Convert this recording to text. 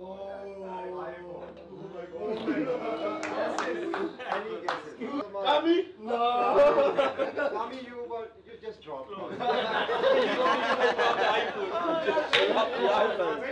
iPhone. Oh my God. Any guesses? Kami? No. Kami, you just dropped. iPhone.